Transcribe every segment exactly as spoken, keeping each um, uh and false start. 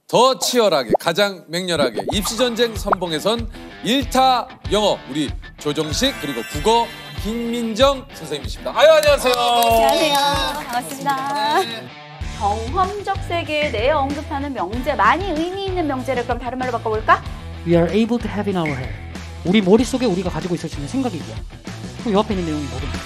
더 치열하게, 가장 맹렬하게 입시전쟁 선봉에선 일타 영어 우리 조정식 그리고 국어 김민정 선생님이십니다. 아유, 안녕하세요. 안녕하세요. 반갑습니다. 경험적 세계에 대해 언급하는 명제, 많이 의미 있는 명제를 그럼 다른 말로 바꿔볼까? We are able to have in our head. 우리 머릿속에 우리가 가지고 있을 수 있는 생각이 있고요. 그럼 이 앞에 있는 내용이 뭐겠죠?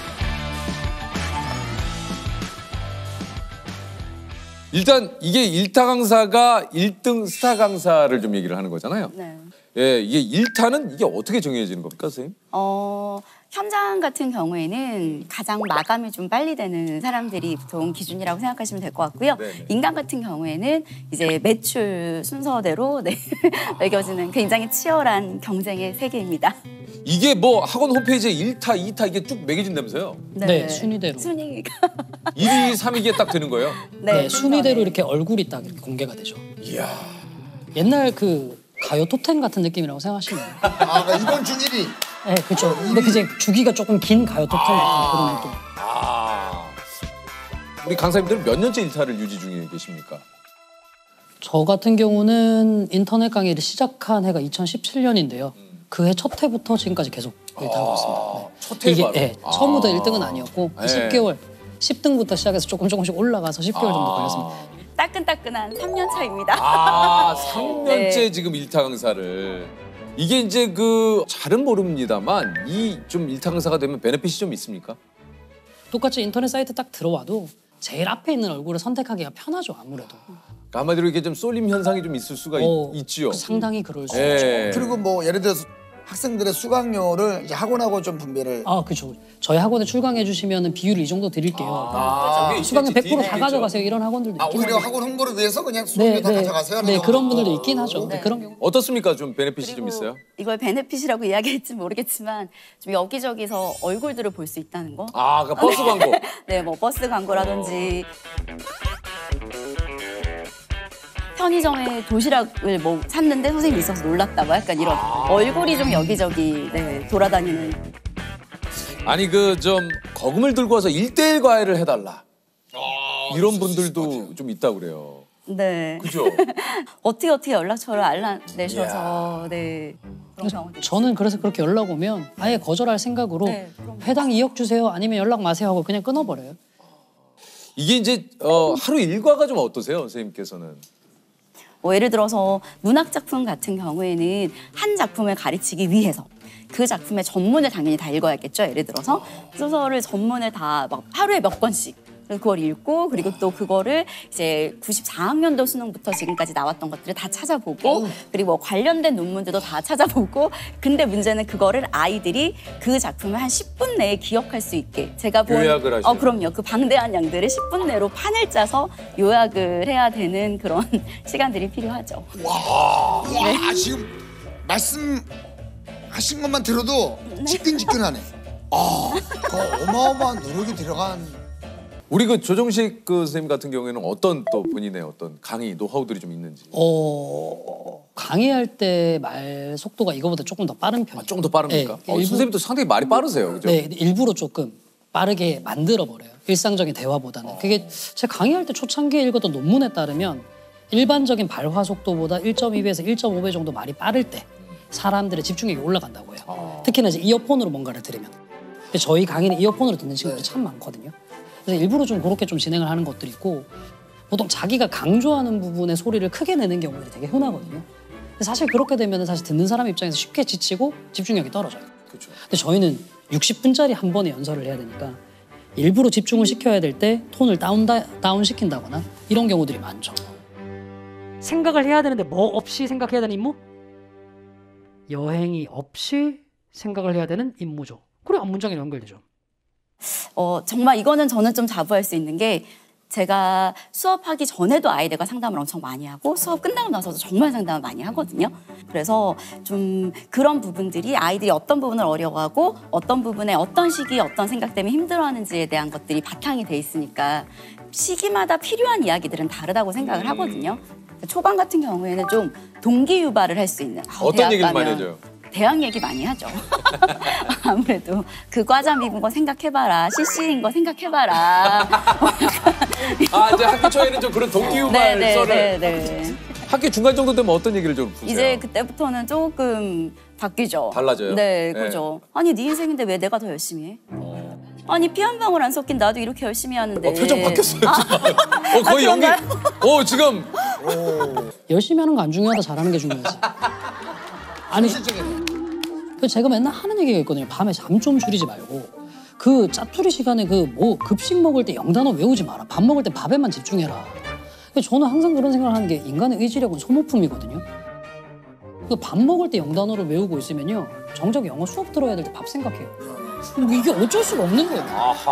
일단 이게 일타 강사가 일 등 스타 강사를 좀 얘기를 하는 거잖아요. 네. 예, 이게 일타는 이게 어떻게 정해지는 겁니까, 선생님? 어, 현장 같은 경우에는 가장 마감이 좀 빨리 되는 사람들이 보통 기준이라고 생각하시면 될 것 같고요. 네네. 인간 같은 경우에는 이제 매출 순서대로 네, 매겨지는 굉장히 치열한 경쟁의 세계입니다. 이게 뭐 학원 홈페이지에 일타, 이타 이게 쭉 매겨진다면서요? 네, 순위대로. 순위가. 일 위, 삼 위 이게 딱 되는 거예요? 네, 네, 순위대로 이렇게 얼굴이 딱 이렇게 공개가 되죠. 이야. 옛날 그 가요 톱텐 같은 느낌이라고 생각하시면 돼요. 아, 그러니까 이번 주 일 위. 네, 그렇죠. 근데 그제 주기가 조금 긴 가요 톱텐 같은 그런 느낌. 아. 우리 강사님들은 몇 년째 일타를 유지 중에 계십니까? 저 같은 경우는 인터넷 강의를 시작한 해가 이천십칠 년인데요. 그 해 첫 해부터 지금까지 계속 일타하고 있습니다. 네. 첫 해 이게 바로? 네, 아. 처음부터 일 등은 아니었고 네. 십 개월, 십 등부터 시작해서 조금 조금씩 올라가서 십 개월 정도 걸렸습니다. 따끈따끈한 삼 년 차입니다. 아, 삼 년째 네. 지금 일타 강사를. 이게 이제 그 잘은 모릅니다만 이 좀 일타 강사가 되면 베네핏이 좀 있습니까? 똑같이 인터넷 사이트 딱 들어와도 제일 앞에 있는 얼굴을 선택하기가 편하죠, 아무래도. 그러니까 한마디로 이게 좀 쏠림 현상이 좀 있을 수가 어, 있, 있지요. 상당히 그럴 수 예. 있죠. 그리고 뭐 예를 들어서 학생들의 수강료를 이제 학원하고 좀 분배를. 아, 그렇죠. 저희 학원에 출강해 주시면 비율을 이 정도 드릴게요. 아, 그게 수강료 있겠지, 백 퍼센트 다 있겠죠. 가져가세요. 이런 학원들도 아, 있긴 오히려 하죠. 학원 홍보를 위해서 그냥 수강료 다 가져가세요? 네, 하는 그런 거. 분들도 있긴 하죠. 네, 그런 경우. 어떻습니까? 좀 베네핏이 좀 그리고 있어요? 이걸 베네핏이라고 이야기할지 모르겠지만 좀 여기저기서 얼굴들을 볼 수 있다는 거. 아, 그 버스 광고. 네, 뭐 버스 광고라든지 편의점에 도시락을 뭐 샀는데 선생님이 있어서 놀랐다, 뭐 약간 이런 얼굴이 좀 여기저기 네, 돌아다니는. 아니 그 좀 거금을 들고 와서 일대일 과외를 해달라. 이런 분들도 좀 있다고 그래요. 네. 그죠? 어떻게 어떻게 연락처를 알려내셔서 네 그런 경우도 저는 그래서 그렇게 연락 오면 아예 거절할 생각으로 네, 그럼요. 회당 이억 주세요. 아니면 연락 마세요 하고 그냥 끊어버려요. 이게 이제 어, 하루 일과가 좀 어떠세요, 선생님께서는? 뭐 예를 들어서 문학 작품 같은 경우에는 한 작품을 가르치기 위해서 그 작품의 전문을 당연히 다 읽어야겠죠. 예를 들어서 소설을 전문을 다 막 하루에 몇 권씩 그걸 읽고 그리고 또 그거를 이제 구십사 학년도 수능부터 지금까지 나왔던 것들을 다 찾아보고 그리고 뭐 관련된 논문들도 다 찾아보고 근데 문제는 그거를 아이들이 그 작품을 한 십 분 내에 기억할 수 있게 제가 본 요약을 하시는 어 그럼요. 그 방대한 양들을 십 분 내로 판을 짜서 요약을 해야 되는 그런 시간들이 필요하죠. 와, 지금 말씀하신 것만 들어도 지끈지끈하네. 아, 그 어마어마한 노력이 들어간. 우리 그 조정식 그 선생님 같은 경우에는 어떤 또 본인의 어떤 강의 노하우들이 좀 있는지. 어, 강의할 때 말 속도가 이거보다 조금 더 빠른 편이에요. 아, 조금 더 빠릅니까? 네, 어, 일부- 선생님도 상당히 말이 빠르세요, 그죠? 네, 일부러 조금 빠르게 만들어 버려요. 일상적인 대화보다는. 그게 제가 강의할 때 초창기에 읽었던 논문에 따르면 일반적인 발화 속도보다 일 점 이 배에서 일 점 오 배 정도 말이 빠를 때 사람들의 집중력이 올라간다고 해요. 특히나 이제 이어폰으로 뭔가를 들으면. 근데 저희 강의는 이어폰으로 듣는 친구들이 참 많거든요. 그래서 일부러 좀 그렇게 좀 진행을 하는 것들이 있고 보통 자기가 강조하는 부분의 소리를 크게 내는 경우들이 되게 흔하거든요. 근데 사실 그렇게 되면 사실 듣는 사람 입장에서 쉽게 지치고 집중력이 떨어져요. 그렇죠. 근데 저희는 육십 분짜리 한 번에 연설을 해야 되니까 일부러 집중을 시켜야 될 때 톤을 다운, 다운 시킨다거나 이런 경우들이 많죠. 생각을 해야 되는데 뭐 없이 생각해야 되는 임무? 여행이 없이 생각을 해야 되는 임무죠. 그래 문장이 연결되죠. 어, 정말 이거는 저는 좀 자부할 수 있는 게 제가 수업하기 전에도 아이들과 상담을 엄청 많이 하고 수업 끝나고 나서도 정말 상담을 많이 하거든요. 그래서 좀 그런 부분들이 아이들이 어떤 부분을 어려워하고 어떤 부분에 어떤 시기에 어떤 생각 때문에 힘들어하는지에 대한 것들이 바탕이 돼 있으니까 시기마다 필요한 이야기들은 다르다고 생각을 하거든요. 초반 같은 경우에는 좀 동기 유발을 할 수 있는 어떤 대학 얘기를 많이 가면 해줘요? 대학 얘기 많이 하죠. 아무래도 그 과잠 입은 거 생각해봐라. 씨씨인 거 생각해봐라. 아, 이제 학기 초에는 좀 그런 동기유발 네, 네, 썰을. 네, 네. 학기 중간 정도 되면 어떤 얘기를 좀 푸세요? 이제 그때부터는 조금 바뀌죠. 달라져요? 네, 네. 그죠. 아니 네 인생인데 왜 내가 더 열심히 해? 아니 피 한 방울 안 섞인 나도 이렇게 열심히 하는데. 어, 표정 바뀌었어요. 지금. 어, 거의 아, 연기. 그런가요? 어, 지금. 열심히 하는 거 안 중요하다, 잘하는 게 중요하지. 아니, 그 제가 맨날 하는 얘기가 있거든요. 밤에 잠 좀 줄이지 말고 그 짜투리 시간에 그 뭐 급식 먹을 때 영단어 외우지 마라. 밥 먹을 때 밥에만 집중해라. 저는 항상 그런 생각을 하는 게 인간의 의지력은 소모품이거든요. 그 밥 먹을 때 영단어를 외우고 있으면요, 정작 영어 수업 들어야 될 때 밥 생각해요. 이게 어쩔 수가 없는 거예요.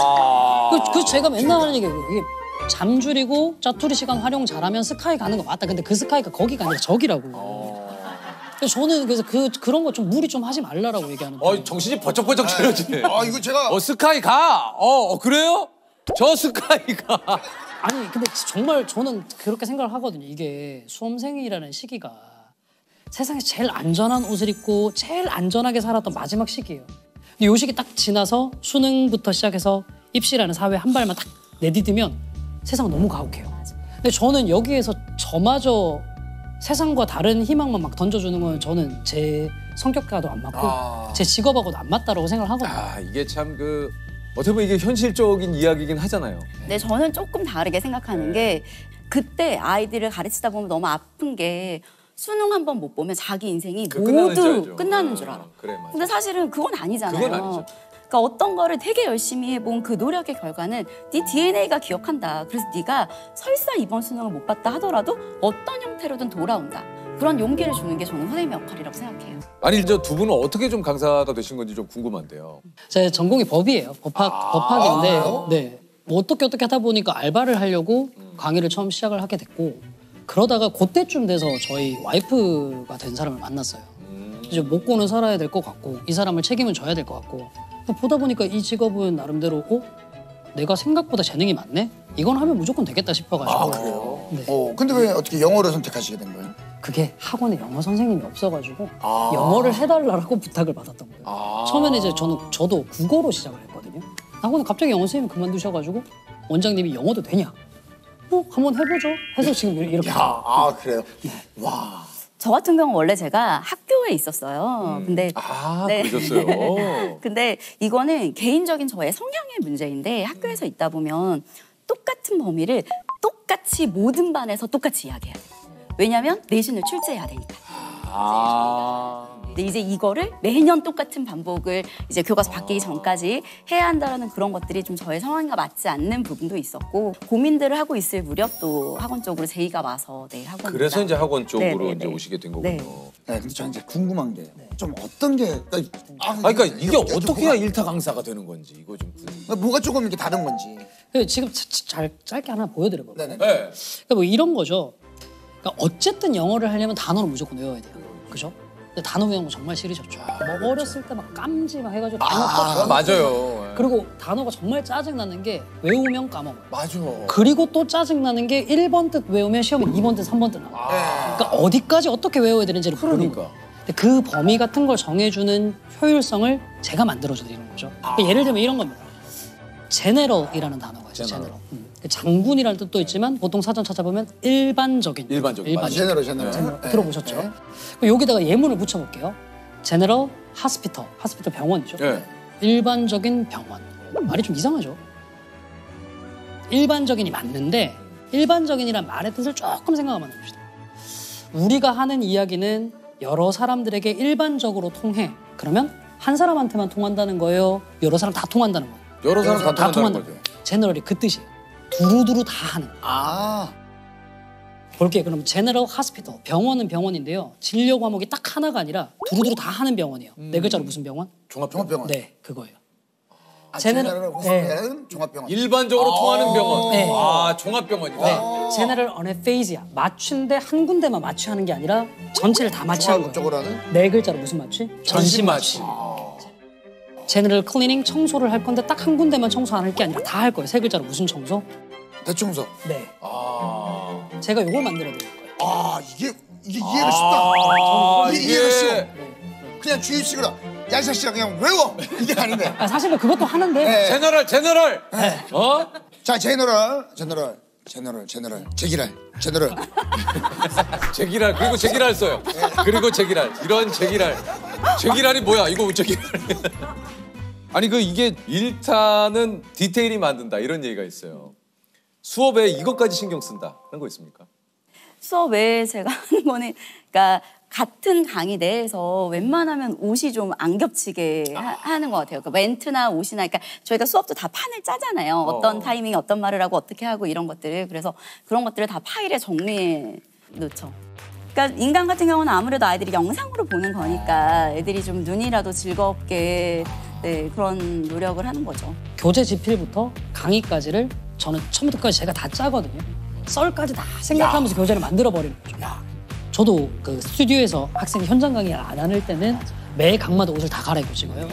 아하. 그, 그 제가 맨날 하는 얘기예요. 이게 잠 줄이고 짜투리 시간 활용 잘하면 스카이 가는 거 맞다. 근데 그 스카이가 거기가 아니라 저기라고. 그래서 저는 그래서 그 그런 거 좀 무리 좀 하지 말라라고 얘기하는 거예요. 어, 정신이 버쩍버쩍 차려지네. 아 이거 제가 어, 스카이 가. 어, 어, 그래요? 저 스카이 가. 아니 근데 정말 저는 그렇게 생각을 하거든요. 이게 수험생이라는 시기가 세상에서 제일 안전한 옷을 입고 제일 안전하게 살았던 마지막 시기예요. 근데 요 시기 딱 지나서 수능부터 시작해서 입시라는 사회 한 발만 딱 내디디면 세상은 너무 가혹해요. 근데 저는 여기에서 저마저 세상과 다른 희망만 막 던져주는 건 저는 제 성격과도 안 맞고 아. 제 직업하고도 안 맞다라고 생각을 하거든요. 아, 이게 참 그 어떻게 보면 이게 현실적인 이야기긴 하잖아요. 네, 저는 조금 다르게 생각하는 게 그때 아이들을 가르치다 보면 너무 아픈 게 수능 한 번 못 보면 자기 인생이 그 끝나는 줄 모두 알죠. 끝나는 아, 줄 알아. 그래, 맞아. 근데 사실은 그건 아니잖아요. 그건 아니죠. 그러니까 어떤 거를 되게 열심히 해본 그 노력의 결과는 네 디엔에이가 기억한다. 그래서 네가 설사 이번 수능을 못 봤다 하더라도 어떤 형태로든 돌아온다. 그런 용기를 주는 게 저는 선생님의 역할이라고 생각해요. 아니, 저 두 분은 어떻게 좀 강사가 되신 건지 좀 궁금한데요. 제 전공이 법이에요. 법학 아, 법학인데, 네. 뭐 어떻게 어떻게 하다 보니까 알바를 하려고 강의를 처음 시작을 하게 됐고, 그러다가 그때쯤 돼서 저희 와이프가 된 사람을 만났어요. 이제 먹고는 살아야 될 것 같고, 이 사람을 책임은 져야 될 것 같고, 보다 보니까 이 직업은 나름대로, 어? 내가 생각보다 재능이 많네? 이건 하면 무조건 되겠다 싶어가지고. 아 그래요? 네. 어 근데 왜 어떻게 영어를 선택하시게 된 거예요? 그게 학원에 영어 선생님이 없어가지고 아. 영어를 해달라고 부탁을 받았던 거예요. 아. 처음에는 이제 저는 저도 국어로 시작을 했거든요. 학원에 갑자기 영어 선생님 그만두셔가지고 원장님이 영어도 되냐? 어 한번 해보죠. 해서 지금 이렇게. 야, 아 그래요? 와. 저 같은 경우는 원래 제가 학교에 있었어요. 근데 아, 네. 그러셨어요. 근데 이거는 개인적인 저의 성향의 문제인데 학교에서 있다 보면 똑같은 범위를 똑같이 모든 반에서 똑같이 이야기해야 돼요. 왜냐하면 내신을 출제해야 되니까. 아. 근데 이제 이거를 매년 똑같은 반복을 이제 교과서 바뀌기 전까지 해야 한다는 그런 것들이 좀 저의 상황과 맞지 않는 부분도 있었고 고민들을 하고 있을 무렵 또 학원 쪽으로 제의가 와서 네 학원. 그래서 이제 학원 쪽으로 네, 네, 이제 네. 오시게 된 거군요. 네. 네, 근데 저 이제 궁금한 게 좀 어떤 게 아, 아, 그러니까 이게 여쭤- 어떻게 해야 여쭤보고- 일타 강사가 되는 건지 이거 좀. 뭐가 조금 이렇게 다른 건지. 그 지금 자- 자- 잘 짧게 하나 보여드려볼까요? 네네. 네. 그러니까 뭐 이런 거죠. 그러니까 어쨌든 영어를 하려면 단어를 무조건 외워야 돼요. 그죠? 근데 단어 외우는 거 정말 싫으셨죠. 뭐 어렸을 때 막 깜지 막 해가지고 단어 아, 아, 맞아요. 그리고 단어가 정말 짜증나는 게 외우면 까먹어요. 맞아. 그리고 또 짜증나는 게 일 번 뜻 외우면 시험에 이 번 뜻, 삼 번 뜻 나와요. 그러니까 어디까지 어떻게 외워야 되는지를 모르는 그러니까. 거예요. 근데 그 범위 같은 걸 정해주는 효율성을 제가 만들어줘 드리는 거죠. 그러니까 예를 들면 이런 겁니다. 제네럴이라는 단어가 있어요. 제너럴. 제네럴. 음. 장군이라는 뜻도 있지만 보통 사전 찾아보면 일반적인. 일반적인, 아, 맞아요. 제너럴 제너럴. 제너럴. 네. 들어보셨죠? 네. 그럼 여기다가 예문을 붙여볼게요. 제너럴 하스피터. 하스피터 병원이죠. 네. 일반적인 병원. 말이 좀 이상하죠? 일반적인이 맞는데 일반적인이란 말의 뜻을 조금 생각하면 됩니다. 우리가 하는 이야기는 여러 사람들에게 일반적으로 통해. 그러면 한 사람한테만 통한다는 거예요? 여러 사람 다 통한다는 거예요? 여러 사람 다 다 통한다는 통한다는 거죠. 거예요. 제너럴이 그 뜻이에요. 두루두루 다 하는. 아. 볼게요. 그럼 제너럴 하스피터. 병원은 병원인데요. 진료 과목이 딱 하나가 아니라 두루두루 다 하는 병원이에요. 네 글자로 무슨 병원? 종합병원. 네, 그거예요. 아, 제너럴- 제너럴 호스피탈은 종합병원. 일반적으로 통하는 병원. 네. 아, 종합병원이다. 네, 제너럴 어네페이지아. 맞춘데 한 군데만 마취하는 게 아니라 전체를 다 마취하는 거예요. 쪽으로 하는 네 글자로 무슨 마취? 전신 마취. 제너럴 클리닝 청소를 할 건데 딱 한 군데만 청소 안 할 게 아니라 다 할 거예요. 세 글자로 무슨 청소? 대청소. 네. 아. 제가 이걸 만들어 드릴 거예요. 아 이게 이게 이해가 쉽다. 아, 이게 이해가 쉬워. 이게 그냥 주입식으로 야이사 씨랑 그냥 외워 이게 아닌데. 아, 사실 뭐 그것도 하는데 네. 제너럴, 제너럴. 어? 자 제너럴 제너럴 제너럴, 제너럴, 제기랄, 제너럴. 제기랄 그리고 제기랄 써요. 그리고 제기랄 이런 제기랄 제기랄이 뭐야 이거 제기랄. 아니 그 이게 일타는 디테일이 만든다 이런 얘기가 있어요. 수업에 이것까지 신경 쓴다 그런 거 있습니까? 수업 외에 제가 하는 거는 그러니까 같은 강의 내에서 웬만하면 옷이 좀 안 겹치게 하, 하는 것 같아요. 그러니까 멘트나 옷이나 그러니까 저희가 수업도 다 판을 짜잖아요. 어떤 어. 타이밍에 어떤 말을 하고 어떻게 하고 이런 것들을. 그래서 그런 것들을 다 파일에 정리해 놓죠. 그러니까 인강 같은 경우는 아무래도 아이들이 영상으로 보는 거니까 애들이 좀 눈이라도 즐겁게 네, 그런 노력을 하는 거죠. 교재 지필부터 강의까지를 저는 처음부터 끝까지 제가 다 짜거든요. 썰까지 다 생각하면서 교재를 만들어 버리는 거죠. 저도 그 스튜디오에서 학생이 현장 강의를 안 하는 때는 매 강마다 옷을 다 갈아입고 찍어요.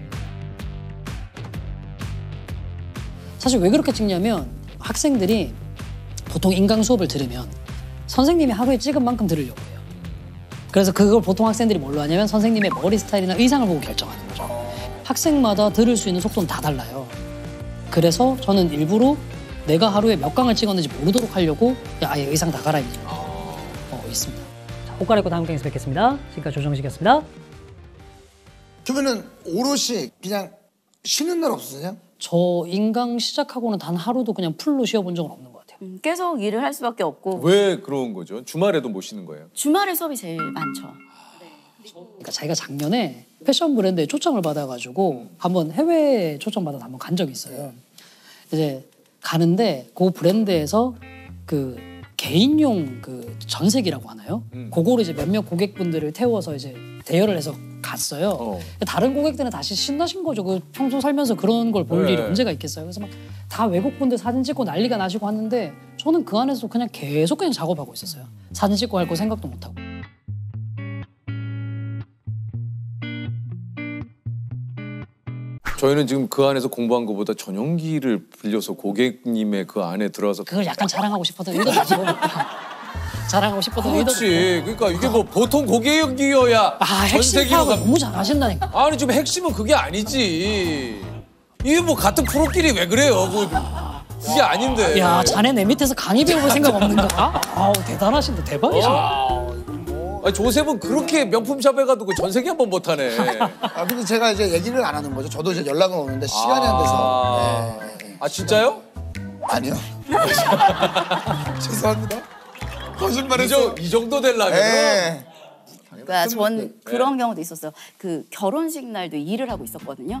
사실 왜 그렇게 찍냐면 학생들이 보통 인강 수업을 들으면 선생님이 하루에 찍은 만큼 들으려고 해요. 그래서 그걸 보통 학생들이 뭘로 하냐면 선생님의 머리 스타일이나 의상을 보고 결정하는 거죠. 학생마다 들을 수 있는 속도는 다 달라요. 그래서 저는 일부러 내가 하루에 몇 강을 찍었는지 모르도록 하려고 아예 의상 다 갈아입는 어, 있습니다. 자, 옷 갈아입고 다음 강에서 뵙겠습니다. 지금까지 조정식이었습니다. 그러면은 오롯이 그냥 쉬는 날 없으세요? 저 인강 시작하고는 단 하루도 그냥 풀로 쉬어본 적은 없는 것 같아요. 음, 계속 일을 할 수밖에 없고 왜 그런 거죠? 주말에도 못 쉬는 거예요? 주말에 수업이 제일 많죠. 그러니까 자기가 작년에 패션 브랜드에 초청을 받아가지고 한번 해외 초청 받아서 한번 간 적이 있어요. 이제 가는데 그 브랜드에서 그 개인용 그 전세기라고 하나요? 음. 그거를 이제 몇몇 고객분들을 태워서 이제 대여를 해서 갔어요. 어. 다른 고객들은 다시 신나신 거죠. 그 평소 살면서 그런 걸 볼 네. 일이 언제가 있겠어요. 그래서 막 다 외국분들 사진 찍고 난리가 나시고 하는데 저는 그 안에서 그냥 계속 그냥 작업하고 있었어요. 사진 찍고 할 거 생각도 못 하고. 저희는 지금 그 안에서 공부한 것보다 전용기를 빌려서 고객님의 그 안에 들어가서 그걸 약간 자랑하고 싶었던 의도도 있고 자랑하고 싶었던 의도도 있고. 그렇지. 그러니까 이게 뭐 보통 고객이어야 아, 핵심 전세기로 파악을 가. 너무 잘하신다니까. 아니 지금 핵심은 그게 아니지. 이게 뭐 같은 프로끼리 왜 그래요? 그, 그게 아닌데. 야, 자네 내 밑에서 강의 배워볼 생각 없는가? 아우, 대단하신다. 대박이시다. 아니, 조셉은 그렇게 명품샵에 가도 그 전세기 한 번 못하네. 아 근데 제가 이제 얘기를 안 하는 거죠. 저도 이제 연락은 오는데 시간이 안 돼서. 아, 네, 네. 아 진짜요? 아니요. 죄송합니다. 이, 거짓말했어. 정, 이 정도 되려면 네. 그러니까 전 그런 경우도 있었어요. 그 결혼식 날도 일을 하고 있었거든요.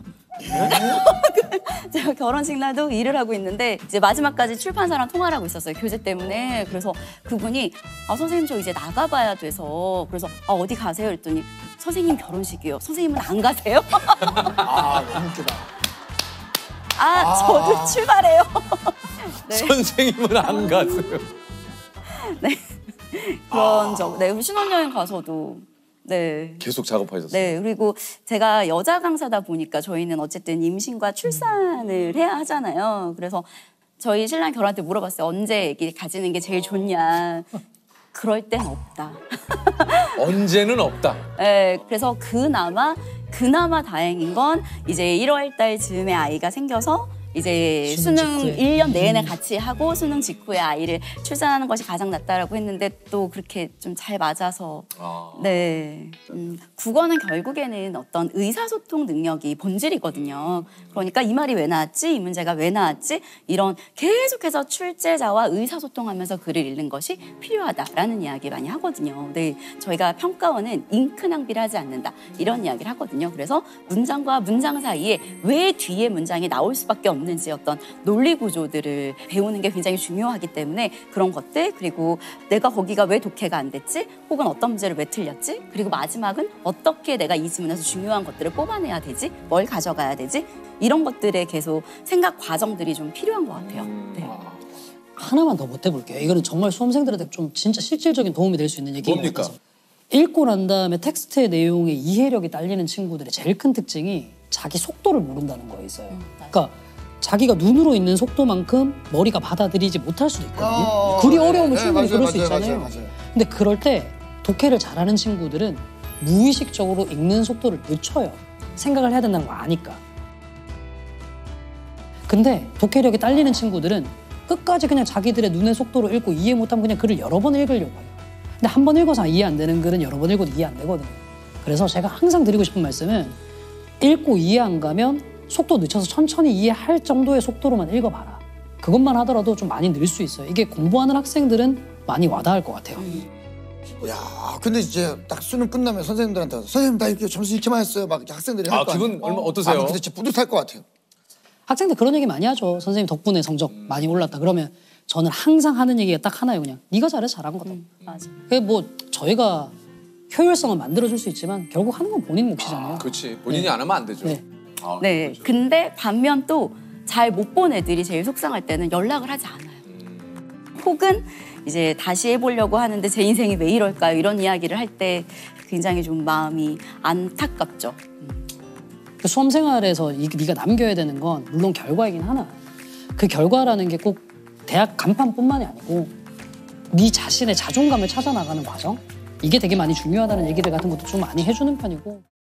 제가 결혼식 날도 일을 하고 있는데 이제 마지막까지 출판사랑 통화를 하고 있었어요. 교재 때문에. 그래서 그분이 아 선생님 저 이제 나가봐야 돼서 그래서 아 어디 가세요? 그랬더니 선생님 결혼식이요. 선생님은 안 가세요? 아 너무 웃기다. 아 저도 출발해요. 네. 선생님은 안 갔어요. 네. 그런 적. 네. 신혼여행 가서도 네. 계속 작업하셨어요. 네, 그리고 제가 여자 강사다 보니까 저희는 어쨌든 임신과 출산을 해야 하잖아요. 그래서 저희 신랑 결혼할 때 물어봤어요. 언제 아기 가지는 게 제일 좋냐. 그럴 땐 없다. 언제는 없다. 네, 그래서 그나마 그나마 다행인 건 이제 일월 달쯤에 아이가 생겨서 이제 수능 수능 직후에. 일 년 내내 같이 하고 수능 직후에 아이를 출산하는 것이 가장 낫다라고 했는데 또 그렇게 좀 잘 맞아서 아. 네. 음, 국어는 결국에는 어떤 의사소통 능력이 본질이거든요. 그러니까 이 말이 왜 나왔지? 이 문제가 왜 나왔지? 이런 계속해서 출제자와 의사소통하면서 글을 읽는 것이 필요하다라는 이야기 많이 하거든요. 네, 저희가 평가원은 잉크 낭비를 하지 않는다 이런 이야기를 하거든요. 그래서 문장과 문장 사이에 왜 뒤에 문장이 나올 수밖에 없는지 어떤 논리 구조들을 배우는 게 굉장히 중요하기 때문에 그런 것들 그리고 내가 거기가 왜 독해가 안 됐지? 혹은 어떤 문제를 왜 틀렸지? 그리고 마지막은 어떻게 내가 이 지문에서 중요한 것들을 뽑아내야 되지? 뭘 가져가야 되지? 이런 것들에 계속 생각 과정들이 좀 필요한 것 같아요. 네. 하나만 더 보태볼게요. 이거는 정말 수험생들한테 좀 진짜 실질적인 도움이 될 수 있는 얘기인 것 뭡니까? 같아서. 읽고 난 다음에 텍스트의 내용에 이해력이 딸리는 친구들의 제일 큰 특징이 자기 속도를 모른다는 거에 있어요. 그러니까 자기가 눈으로 읽는 속도만큼 머리가 받아들이지 못할 수도 있거든요. 어, 글이 네, 어려우면 네, 충분히 맞아요, 그럴 수 맞아요, 있잖아요. 맞아요, 맞아요. 근데 그럴 때 독해를 잘하는 친구들은 무의식적으로 읽는 속도를 늦춰요. 생각을 해야 된다는 거 아니까. 근데 독해력이 딸리는 친구들은 끝까지 그냥 자기들의 눈의 속도로 읽고 이해 못하면 그냥 글을 여러 번 읽으려고 해요. 근데 한 번 읽어서 이해 안 되는 글은 여러 번 읽어도 이해 안 되거든요. 그래서 제가 항상 드리고 싶은 말씀은 읽고 이해 안 가면 속도 늦춰서 천천히 이해할 정도의 속도로만 읽어봐라. 그것만 하더라도 좀 많이 늘 수 있어요. 이게 공부하는 학생들은 많이 와닿을 것 같아요. 야, 근데 이제 딱 수능 끝나면 선생님들한테 선생님 나 이렇게 점수 이렇게 많이 했어요. 막 학생들이 할 아 거 아니에요. 기분 얼마 어떠세요? 아, 근데 진짜 뿌듯할 것 같아요. 학생들 그런 얘기 많이 하죠. 선생님 덕분에 성적 많이 올랐다. 그러면 저는 항상 하는 얘기가 딱 하나예요. 그냥 네가 잘해서 잘한 거다. 음, 맞아. 그게 뭐 저희가 효율성을 만들어줄 수 있지만 결국 하는 건 본인 몫이잖아요. 그렇지. 본인이 네. 안 하면 안 되죠. 네. 아, 네. 그렇죠. 근데 반면 또 잘 못 본 애들이 제일 속상할 때는 연락을 하지 않아요. 혹은 이제 다시 해보려고 하는데 제 인생이 왜 이럴까요? 이런 이야기를 할 때 굉장히 좀 마음이 안타깝죠. 그 수험 생활에서 이, 네가 남겨야 되는 건 물론 결과이긴 하나 그 결과라는 게 꼭 대학 간판뿐만이 아니고 네 자신의 자존감을 찾아 나가는 과정 이게 되게 많이 중요하다는 얘기들 같은 것도 좀 많이 해주는 편이고